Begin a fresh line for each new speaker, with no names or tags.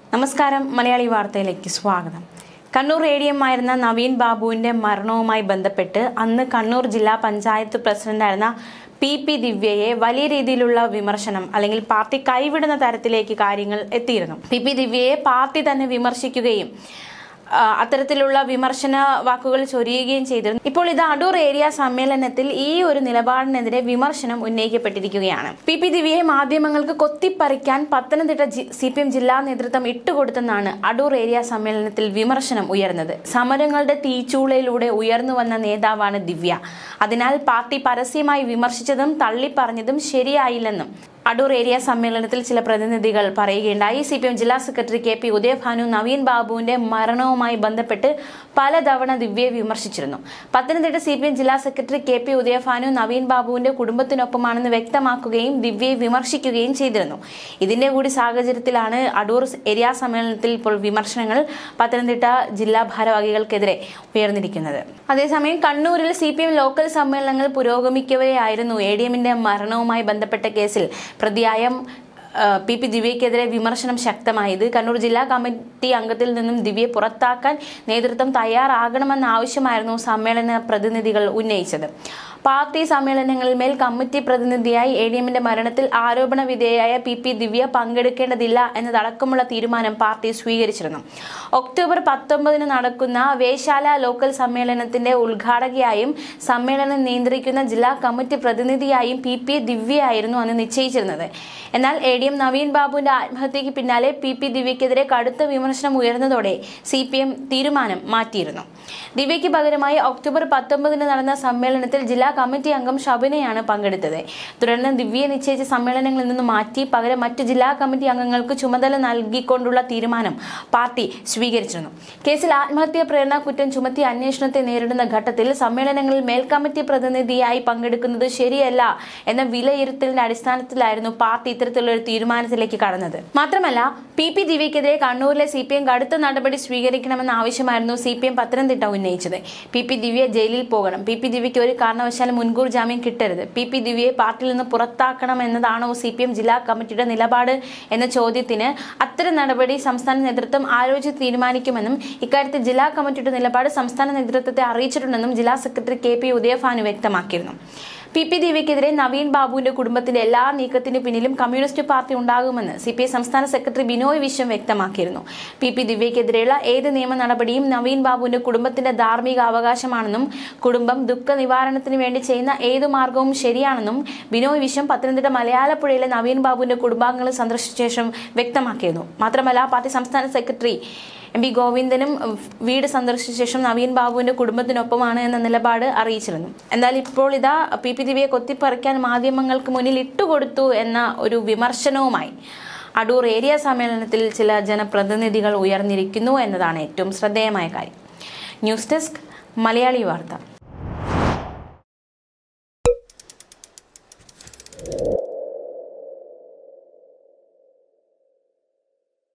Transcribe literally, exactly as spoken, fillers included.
നമസ്കാരം മലയാളി വാർത്തയിലേക്ക് സ്വാഗതം. കണ്ണൂർ എ ഡി എം ആയിരുന്ന നവീൻ ബാബുവിന്റെ മരണവുമായി ബന്ധപ്പെട്ട് അന്ന് കണ്ണൂർ ജില്ലാ പഞ്ചായത്ത് പ്രസിഡന്റായിരുന്ന പി പി ദിവ്യയെ വലിയ രീതിയിലുള്ള വിമർശനം അല്ലെങ്കിൽ പാർട്ടി കൈവിടുന്ന തരത്തിലേക്ക് കാര്യങ്ങൾ എത്തിയിരുന്നു. പി പി ദിവ്യയെ പാർട്ടി തന്നെ വിമർശിക്കുകയും അത്തരത്തിലുള്ള വിമർശന വാക്കുകൾ ചൊരിയുകയും ചെയ്തിരുന്നു. ഇപ്പോൾ ഇത് അടൂർ ഏരിയ സമ്മേളനത്തിൽ ഈ ഒരു നിലപാടിനെതിരെ വിമർശനം ഉന്നയിക്കപ്പെട്ടിരിക്കുകയാണ്. പി പി ദിവ്യയെ മാധ്യമങ്ങൾക്ക് കൊത്തിപ്പറിക്കാൻ പത്തനംതിട്ട സി പി എം ജില്ലാ നേതൃത്വം ഇട്ടുകൊടുത്തെന്നാണ് അടൂർ ഏരിയ സമ്മേളനത്തിൽ വിമർശനം ഉയർന്നത്. സമരങ്ങളുടെ തീച്ചൂളയിലൂടെ ഉയർന്നു വന്ന നേതാവാണ് ദിവ്യ. അതിനാൽ പാർട്ടി പരസ്യമായി വിമർശിച്ചതും തള്ളിപ്പറഞ്ഞതും ശരിയായില്ലെന്നും അടൂർ ഏരിയ സമ്മേളനത്തിൽ ചില പ്രതിനിധികൾ പറയുകയുണ്ടായി. സി പി എം ജില്ലാ secretary K P Udayabhanu Naveen ബാബുവിന്റെ മരണവുമായി ബന്ധപ്പെട്ട് പലതവണ ദിവ്യയെ വിമർശിച്ചിരുന്നു. പത്തനംതിട്ട സി പി എം ജില്ലാ secretary K P Udayabhanu Naveen ബാബുവിന്റെ കുടുംബത്തിനൊപ്പമാണെന്ന് വ്യക്തമാക്കുകയും ദിവ്യയെ വിമർശിക്കുകയും ചെയ്തിരുന്നു. ഇതിന്റെ കൂടി സാഹചര്യത്തിലാണ് അടൂർ ഏരിയ സമ്മേളനത്തിൽ ഇപ്പോൾ വിമർശനങ്ങൾ പത്തനംതിട്ട ജില്ലാ ഭാരവാഹികൾക്കെതിരെ ഉയർന്നിരിക്കുന്നത്. അതേസമയം കണ്ണൂരിൽ സി പി എം ലോക്കൽ സമ്മേളനങ്ങൾ പുരോഗമിക്കവെയായിരുന്നു എ ഡി എമ്മിന്റെ മരണവുമായി ബന്ധപ്പെട്ട കേസിൽ പ്രതിയായ പി പി ദിവ്യക്കെതിരെ വിമർശനം ശക്തമായത്. കണ്ണൂർ ജില്ലാ കമ്മിറ്റി അംഗത്തിൽ നിന്നും ദിവ്യയെ പുറത്താക്കാൻ നേതൃത്വം തയ്യാറാകണമെന്ന ആവശ്യമായിരുന്നു സമ്മേളന പ്രതിനിധികൾ ഉന്നയിച്ചത്. പാർട്ടി സമ്മേളനങ്ങളിൽ മേൽ കമ്മിറ്റി പ്രതിനിധിയായി എ ഡി എമ്മിന്റെ മരണത്തിൽ ആരോപണ വിധേയയായ പി പി ദിവ്യ പങ്കെടുക്കേണ്ടതില്ല എന്നതടക്കമുള്ള തീരുമാനം പാർട്ടി സ്വീകരിച്ചിരുന്നു. ഒക്ടോബർ പത്തൊമ്പതിന് നടക്കുന്ന വേശാല ലോക്കൽ സമ്മേളനത്തിന്റെ ഉദ്ഘാടകയായും സമ്മേളനം നിയന്ത്രിക്കുന്ന ജില്ലാ കമ്മിറ്റി പ്രതിനിധിയായും പി പി ദിവ്യയായിരുന്നു അന്ന് നിശ്ചയിച്ചിരുന്നത്. എന്നാൽ എ ഡി എം നവീൻ ബാബുവിന്റെ ആത്മഹത്യക്ക് പിന്നാലെ പി പി ദിവ്യക്കെതിരെ കടുത്ത വിമർശനം ഉയർന്നതോടെ സി പി എം തീരുമാനം മാറ്റിയിരുന്നു. ദിവ്യയ്ക്ക് പകരമായി ഒക്ടോബർ പത്തൊമ്പതിന് നടന്ന സമ്മേളനത്തിൽ ജില്ലാ കമ്മിറ്റി അംഗം ഷബിനയാണ് പങ്കെടുത്തത്. തുടർന്ന് ദിവ്യയെ നിശ്ചയിച്ച സമ്മേളനങ്ങളിൽ നിന്ന് മാറ്റി പകരം മറ്റു ജില്ലാ കമ്മിറ്റി അംഗങ്ങൾക്ക് ചുമതല നൽകിക്കൊണ്ടുള്ള തീരുമാനം പാർട്ടി സ്വീകരിച്ചിരുന്നു. കേസിൽ ആത്മഹത്യാ പ്രേരണ കുറ്റം ചുമത്തി അന്വേഷണത്തെ നേരിടുന്ന ഘട്ടത്തിൽ സമ്മേളനങ്ങളിൽ മേൽക്കമ്മിറ്റി പ്രതിനിധിയായി പങ്കെടുക്കുന്നത് ശരിയല്ല എന്ന വിലയിരുത്തലിന്റെ അടിസ്ഥാനത്തിലായിരുന്നു പാർട്ടി ഇത്തരത്തിലുള്ള ഒരു തീരുമാനത്തിലേക്ക് കടന്നത്. മാത്രമല്ല പി പി ദിവ്യക്കെതിരെ കണ്ണൂരിലെ സി പി എം കടുത്ത നടപടി സ്വീകരിക്കണമെന്ന ആവശ്യമായിരുന്നു സി പി എം പത്തനംതിട്ട ഉന്നയിച്ചത്. പി പി ദിവ്യ ജയിലിൽ പോകണം, പി പി ദിവ്യയ്ക്ക് ഒരു കാരണവശാലും മുൻകൂർ ജാമ്യം കിട്ടരുത്, പി പി ദിവ്യയെ പാർട്ടിയിൽ നിന്ന് പുറത്താക്കണം എന്നതാണോ സി പി എം ജില്ലാ കമ്മിറ്റിയുടെ നിലപാട് എന്ന ചോദ്യത്തിന് അത്തരം നടപടി സംസ്ഥാന നേതൃത്വം ആലോചിച്ച് തീരുമാനിക്കുമെന്നും ഇക്കാര്യത്തിൽ ജില്ലാ കമ്മിറ്റിയുടെ നിലപാട് സംസ്ഥാന നേതൃത്വത്തെ അറിയിച്ചിട്ടുണ്ടെന്നും ജില്ലാ സെക്രട്ടറി കെ പി ഉദയഭാനു വ്യക്തമാക്കിയിരുന്നു. പി പി ദിവ്യക്കെതിരെ നവീൻ ബാബുവിന്റെ കുടുംബത്തിന്റെ എല്ലാ നീക്കത്തിന് പിന്നിലും കമ്മ്യൂണിസ്റ്റ് പാർട്ടി ഉണ്ടാകുമെന്ന് സി പി ഐ സംസ്ഥാന സെക്രട്ടറി ബിനോയ് വിശ്വം വ്യക്തമാക്കിയിരുന്നു. പി പി ദിവ്യക്കെതിരെയുള്ള ഏത് നിയമ നടപടിയും നവീൻ ബാബുവിന്റെ കുടുംബത്തിന്റെ ധാർമ്മിക അവകാശമാണെന്നും കുടുംബം ദുഃഖ നിവാരണത്തിന് വേണ്ടി ചെയ്യുന്ന ഏതു മാർഗവും ശരിയാണെന്നും ബിനോയ് വിശ്വം പത്തനംതിട്ട മലയാളപ്പുഴയിലെ നവീൻ ബാബുവിന്റെ കുടുംബാംഗങ്ങളെ സന്ദർശിച്ച ശേഷം വ്യക്തമാക്കിയിരുന്നു. മാത്രമല്ല പാർട്ടി സംസ്ഥാന സെക്രട്ടറി എം പി ഗോവിന്ദനും വീട് സന്ദർശിച്ച ശേഷം നവീൻ ബാബുവിന്റെ കുടുംബത്തിനൊപ്പമാണ് എന്ന നിലപാട് അറിയിച്ചിരുന്നു. എന്നാൽ ഇപ്പോൾ ഇതാ പി പി ദിവ്യയെ കൊത്തിപ്പറിക്കാൻ മാധ്യമങ്ങൾക്ക് മുന്നിൽ ഇട്ടുകൊടുത്തു എന്ന ഒരു വിമർശനവുമായി അടൂർ ഏരിയ സമ്മേളനത്തിൽ ചില ജനപ്രതിനിധികൾ ഉയർന്നിരിക്കുന്നു എന്നതാണ് ഏറ്റവും ശ്രദ്ധേയമായ കാര്യം. ന്യൂസ് ഡെസ്ക് മലയാളി വാർത്ത.